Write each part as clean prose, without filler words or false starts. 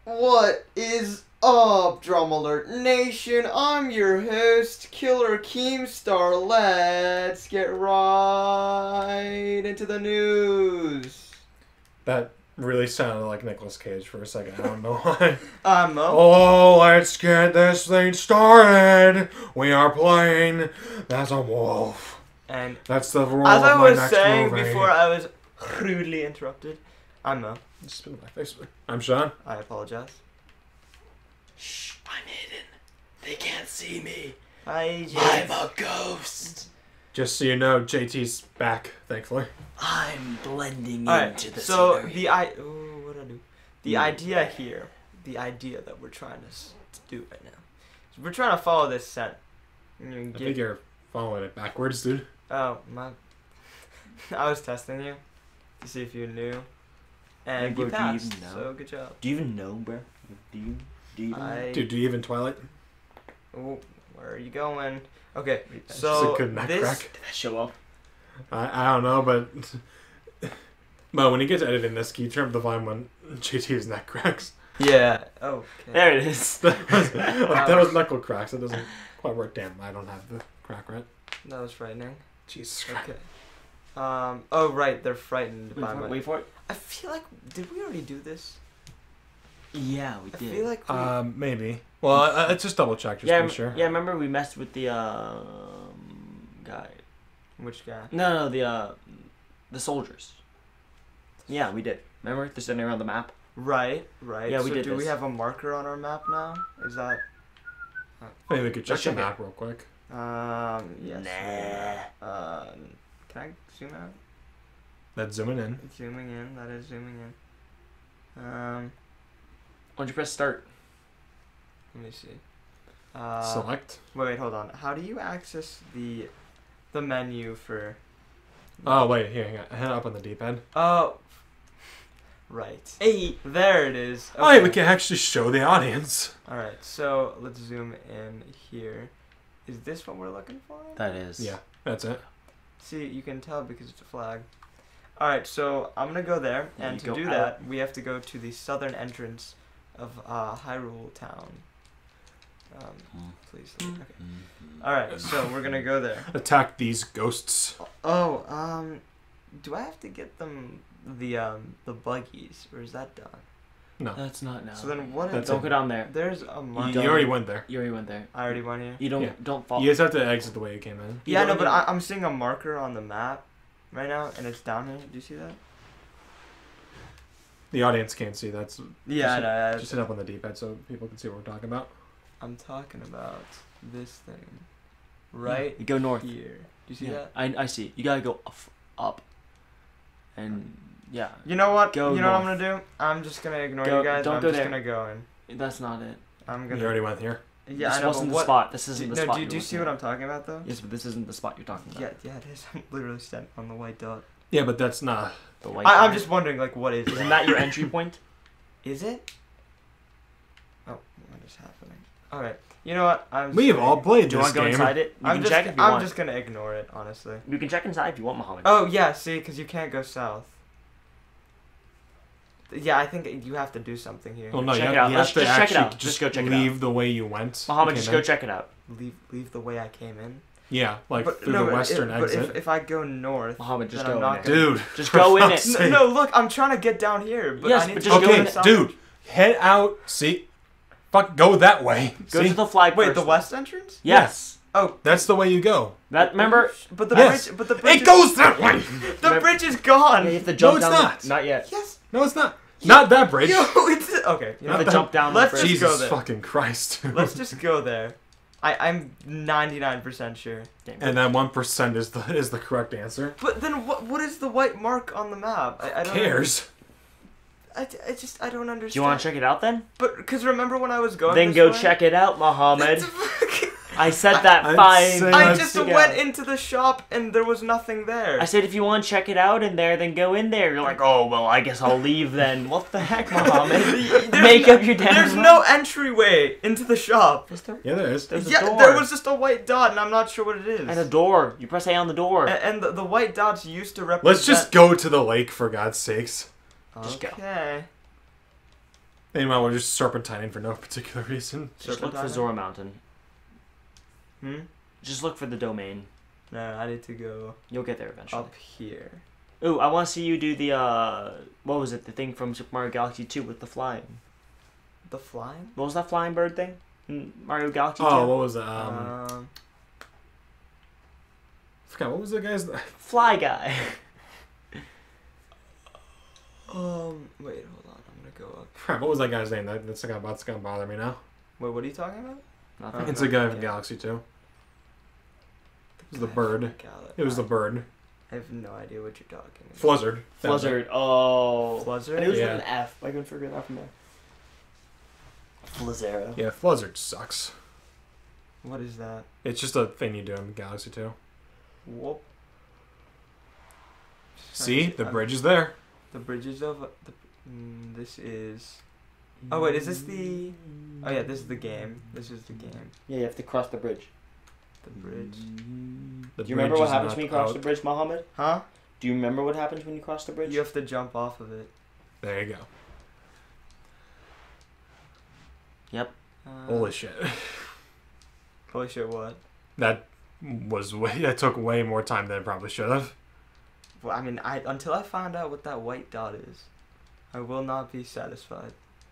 What is up, Drum Alert Nation? I'm your host, Killer Keemstar. Let's get right into the news. That really sounded like Nicolas Cage for a second. I don't know why. I'm Mo. Oh, let's get this thing started. We are playing as a wolf. And that's the rule as of I my was next saying movie. before I was rudely interrupted, I'm Mo. Just spit in my face. I'm Sean. I apologize. Shh, I'm hidden. They can't see me. I'm a ghost. Just so you know, JT's back, thankfully. I'm blending Alright, into the so scenery. what do I do? The idea here, the idea that we're trying to do right now, is we're trying to follow this set. I think you're following it backwards, dude. Oh, my... I was testing you to see if you knew. And Bro, you do you passed, even know? so good job. Do you even know, bro? Do you even know? Dude, do you even Twilight? Oh, where are you going? Okay, Just so a good neck this... crack. Did that show up? I don't know, but... Mo, when you get to editing this, can you turn up the volume when JT's neck cracks? Yeah, okay. There it is. that was knuckle cracks. That doesn't quite work. Damn, I don't have the crack right. That was frightening. Jesus Christ. Okay. Oh right, they're frightened by my... Wait for it. I feel like... Did we already do this? Yeah, we I did. feel like we... Maybe. Well, let's just double check, just yeah, to be sure. yeah. Remember we messed with the guy. Which guy? No, the soldiers. Yeah, we did. Remember they're sitting around the map. Right, right. Yeah, we so did do we this. have a marker on our map now? Is that... Maybe we could check Let's the check it. map real quick. Yes. Can I zoom out? That's zooming in. It's zooming in. That is zooming in. Why don't you press start? Let me see. Select. Wait, hold on. How do you access the menu for... Oh, wait, here, hang on. Head up on the D-pad. Oh. Right. Hey, there it is. Okay. Oh, yeah, we can actually show the audience. Alright, so let's zoom in here. Is this what we're looking for? That is. Yeah, that's it. See, you can tell because it's a flag. Alright, so I'm gonna go there, Yeah, and you to go do out. that, we have to go to the southern entrance of Hyrule Town. Please. Okay. Alright, so we're gonna go there. Attack these ghosts. Oh, do I have to get them the buggies, or is that done? No. That's not now. So then what That's is... Don't go down there. There's a You marker. already went there. You already went there. I already went here? You don't Yeah. don't fall. You just have to exit the way you came in. Yeah, no, don't but do- I'm seeing a marker on the map right now, and it's down here. Do you see that? The audience can't see. That's Yeah, just, just hit up on the D-pad so people can see what we're talking about. I'm talking about this thing right You go north. here. Do you see Yeah, that? I see. You gotta go up. And yeah, You know what? Go you know what I'm north. gonna do? I'm just gonna ignore Go- you guys. don't and I'm go just there. gonna go in. that's not it. I'm You gonna. already went here. Yeah, This I know. wasn't But the what? spot. This isn't the No, spot. do you're you see looking what at. I'm talking about though? Yes, but this isn't the spot you're talking about. Yeah, it is. I'm literally standing on the white dot. Yeah, but that's not... The white. I'm dot. just wondering, like, what is? Isn't that your entry point? Is it? Oh, what is happening? All right. You know what? We have all played Do you this want to go game. inside it? You I'm can just. check if you I'm want. just gonna ignore it, honestly. You can check inside if you want, Muhammad. Oh yeah, see, because you can't go south. Yeah, I think you have to do something here. Well, no, Check you it have, out. you Let's have to just check it actually out. Just go check it out. leave the way you went. Muhammad, Okay, just man. go check it out. Leave the way I came in. Yeah, like But through no, the but western exit. But if I go north, Muhammad, just then go I'm in not there. gonna... Dude. Just for go in fuck's it. sake. No, look, I'm trying to get down here. But Yes, I need but to just go go Okay, in south. dude. Head out. See? Fuck, go that way. Go See? to the flag Wait, first. the west entrance? Yes. Oh, That's the way you go. That remember? but the Yes. bridge. But the bridge. It goes that way. The bridge is gone. Yeah, you have to jump it's down. not. Not yet. Yes. No, it's not. Not that bridge. Yo, it's okay. You You know, have to jump down. let's the just bridge. go Jesus there. fucking Christ. let's just go there. I'm 99% sure. And then 1% is the correct answer. But then what is the white mark on the map? I don't Cares. I don't understand. Do you want to check it out then? But because remember when I was going. Then this go way? check it out, Muhammad. I said that I'm fine. saying- I Let's just check it went out. into the shop and there was nothing there. I said if you want to check it out in there, then go in there. You're like, oh well, I guess I'll leave then. What the heck, Muhammad? Make up your damn There's mind. no entryway into the shop. Is there? Yeah, there is. There's a Yeah, door. there was just a white dot and I'm not sure what it is. And a door. You press A on the door. And the white dots used to represent. Let's just go to the lake, for God's sakes. Just go. Okay. Meanwhile, we're just serpentining for no particular reason. Just look for Zora Mountain. Just look for the domain. No, I need to go You'll get there eventually. up here. Ooh, I want to see you do the, what was it? The thing from Super Mario Galaxy 2 with the flying. The flying? What was that flying bird thing? In Mario Galaxy 2? Oh, what was that? Um, I forgot, what was the guy's... Fly guy. wait, hold on. I'm gonna go up. Crap, what was that guy's name? That's gonna bother me now. Wait, what are you talking about? Nothing. It's a guy from Galaxy 2. It was the bird. It was the bird. I have no idea what you're talking about. Fluzzard. Fluzzard. Oh. Fluzzard? And it was Yeah. with an F. I couldn't figure it out from there. Flazzero. Yeah, Fluzzard sucks. What is that? It's just a thing you do in Galaxy 2. Whoop. See? The bridge is there. The bridges of the. This is. Oh wait, is this the? Oh yeah, this is the game. This is the game. Yeah, you have to cross the bridge. The bridge. The Do you remember what bridge is happens not when you cross out. the bridge, Mohammed? Huh? Do you remember what happens when you cross the bridge? You have to jump off of it. There you go. Yep. Holy shit. Holy shit! What? That took way more time than it probably should have. Well, I mean, until I find out what that white dot is, I will not be satisfied.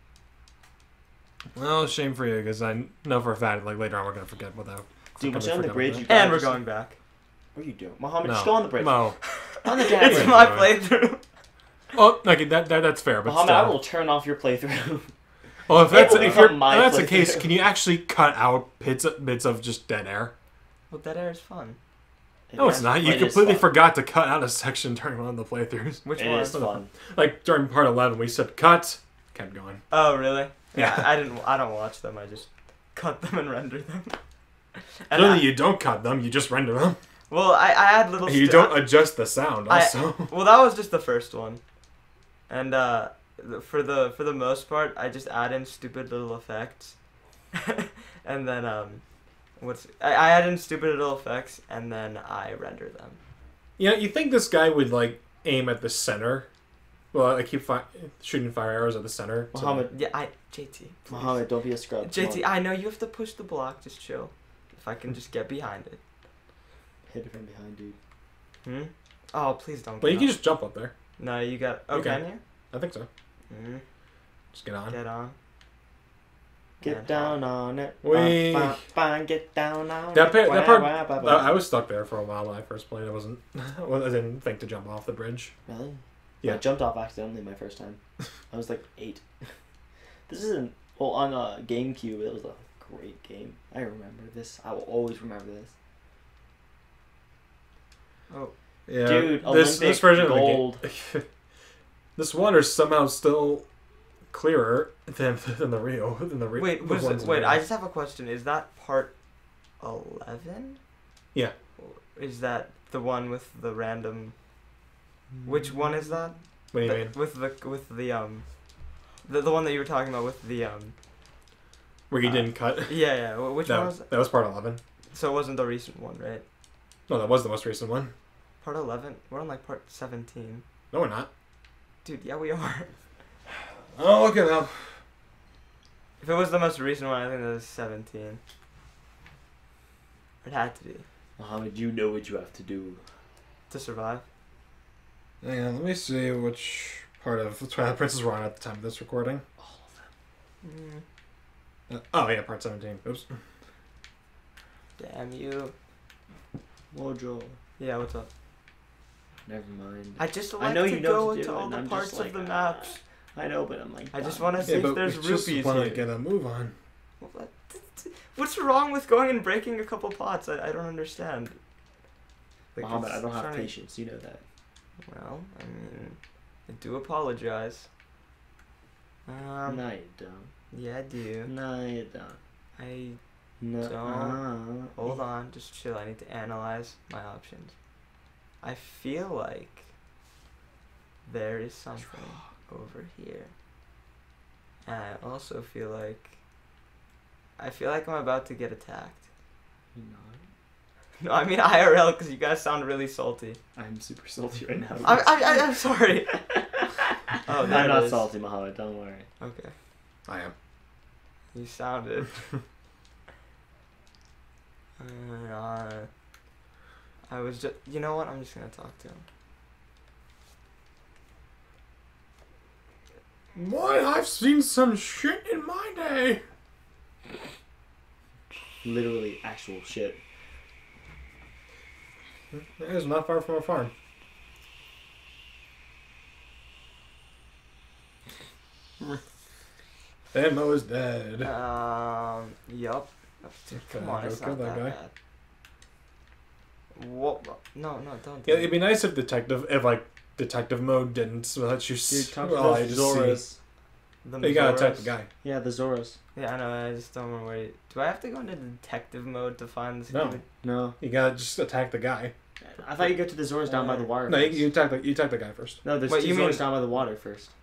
Well, shame for you, because I know for a fact, like, later on we're going to forget what that... Dude, once you're on the bridge, you And we're just- going back. What are you doing? Mohammed, No. just go on the bridge. No. On the It's damn my Right. playthrough. Oh, okay, that's fair, but Mohammed, I still. will turn off your playthrough. Well, if that's It will if you're become my if that's the playthrough. case, can you actually cut out bits of just dead air? Well, that air is fun. No, it's not. You It is completely fun. forgot to cut out a section during one of the playthroughs. Which It one? is fun. Like during part 11, we said cut, kept going. Oh, really? Yeah. I don't watch them. I just cut them and render them. And Clearly, you don't cut them; you just render them. well, I had little. You don't adjust the sound. Also, Well, that was just the first one, and for the most part, I just add in stupid little effects, and then I add in stupid little effects, and then I render them. you know, you think this guy would like aim at the center? Well, I keep shooting fire arrows at the center. so- Mohammed, Yeah, JT. please. Mohammed, don't be a scrub. Come JT, on. I know you have to push the block. Just chill. If I can just get behind it. Hit it from behind, dude. Oh, please don't. But you get can on. just jump up there. No, you got. Oh, You can can. you? I think so. Mm. Just get on. Get on. Get And down on it. Whee. Fine, get down on That it. part, Wah, I was stuck there for a while when I first played. I wasn't. Well, I didn't think to jump off the bridge. Really? Yeah. I jumped off accidentally my first time. I was like 8. This isn't... Well, on GameCube, it was a great game. I remember this. I will always remember this. Oh. Yeah. Dude, this Olympic version gold. of the game. This water's somehow still clearer than the Rio. Wait, the ones in wait. Rio. I just have a question. Is that part 11? Yeah. Or is that the one with the random? Which one is that? What do you mean? With the one that you were talking about with the Where you didn't cut? Yeah, yeah. Which one was it? That was part 11. So it wasn't the recent one, right? No, that was the most recent one. Part 11. We're on like part 17. No, we're not. Dude, yeah, we are. Oh, look it up. If it was the most recent one, I think that was 17. It had to be Mohammed, you know what you have to do. to survive. Hang on, let me see which part of Twilight Princess we're on at the time of this recording. All of them. Mm, Oh, yeah, part 17. Oops. damn you. Mojo. Yeah, what's up? Never mind. I just I like know to you know go to do into it, all and the I'm parts just like, of the maps. I know, but I'm like... I just done. want to see if there's we just rupees want to here. get a move on. What's wrong with going and breaking a couple pots? I don't understand. Like, Mohammed, it's I don't have trying to- patience. You know that. Well, I mean, I do apologize. No, you don't. Yeah, I do. No, you don't. I No. Don't. Hold on, just chill. I need to analyze my options. I feel like there is something over here. And I also feel like I'm about to get attacked. You're not. No, I mean IRL because you guys sound really salty. I'm super salty right now. I'm sorry. Oh, there I'm it not is. salty, Mohammed. Don't worry. Okay. I am. You sounded. I was just. You know what? I'm just gonna talk to him. Boy, I've seen some shit in my day. Literally, actual shit. It is not far from a farm. Mo is dead. Yup. Come on, Go it's kill not that that guy. bad. What? No, don't. Yeah, it'd be nice if detective mode didn't let you Dude, talk well, about I just Zoras. see. You gotta attack the guy. Yeah, the Zoras. Yeah, I know. I just don't remember where. Do I have to go into detective mode to find this? No. dude? No. You gotta just attack the guy. I thought you go to the Zoras down by the water. No, first. you attack the guy first. No, there's Wait, two you mean- Zoras down by the water first.